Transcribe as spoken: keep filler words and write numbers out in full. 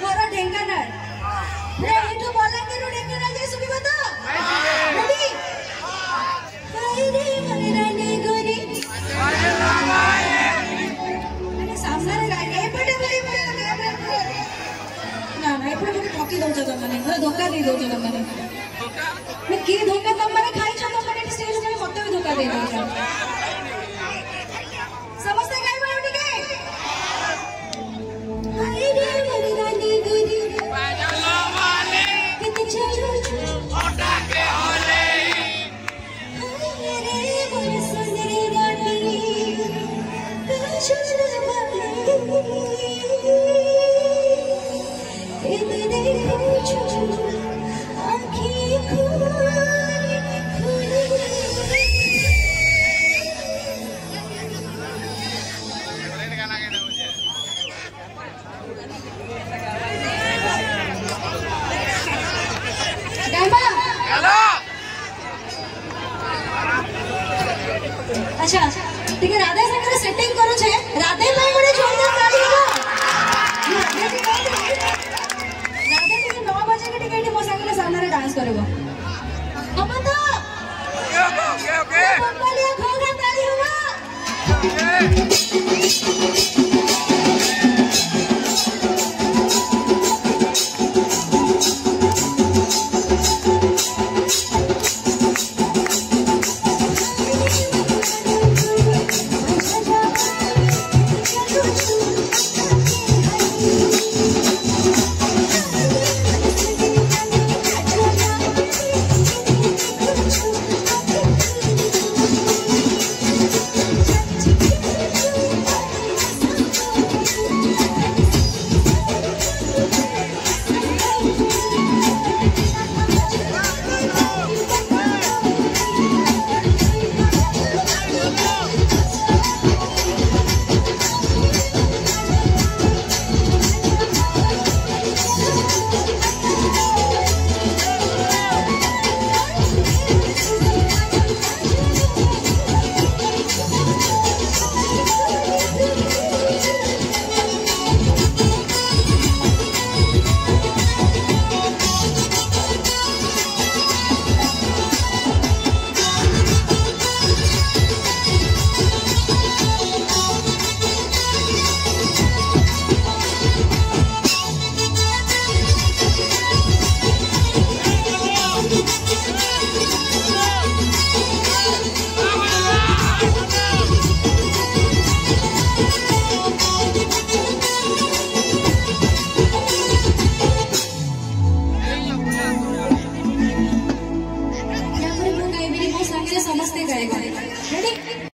घर ढेंकानाल रे एठो बलांगीर ढेंकानाल जाय सुनिबो तो रेडी रे मने रानी गोरी अरे सामने गाड़ी एपटे भाई ना ना एपटे मते ठकी दउछ त माने मते धोखा दे दउछ त माने मैं की धोखा तुम माने खाई छ त माने स्टेज पे मते भी धोखा दे दउछ समस्त गाइबो एठी के हाय रे मेरी रानी गोरी बाजलो वाले किते चलो ओटा के होले हाय रे मोर सुंदरी रानी बाजलो वाले इतने पूछो